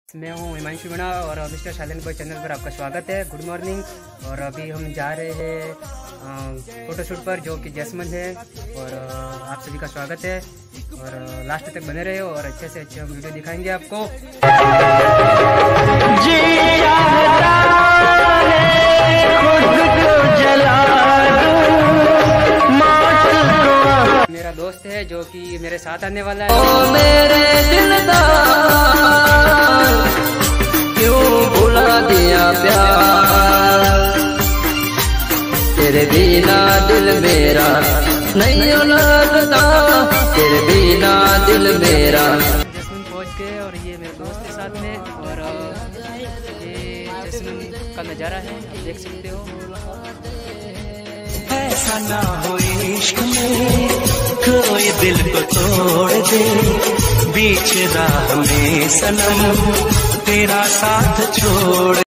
मैं हूँ हिमांशु मीणा और मिस्टर साइलेंट बॉय चैनल पर आपका स्वागत है। Good morning. और अभी हम जा रहे हैं फोटोशूट पर, जो कि जैस्मिन है, और आप सभी का स्वागत है। और लास्ट तक बने रहे और अच्छे से अच्छे हम वीडियो दिखाएंगे आपको। मेरा दोस्त है जो कि मेरे साथ आने वाला है। ओ मेरे दिलदार, क्यों भुला दिया प्यार, तेरे बिना दिल मेरा नहीं लगता, तेरे बिना दिल मेरा। जैस्मिन पहुंच गए और ये मेरे दोस्त के साथ में, और ये जैस्मिन का नज़ारा है, आप देख सकते हो। ऐसा ना हो इश्क में कोई दिल को तोड़ दे, बीच राह में सनम तेरा साथ छोड़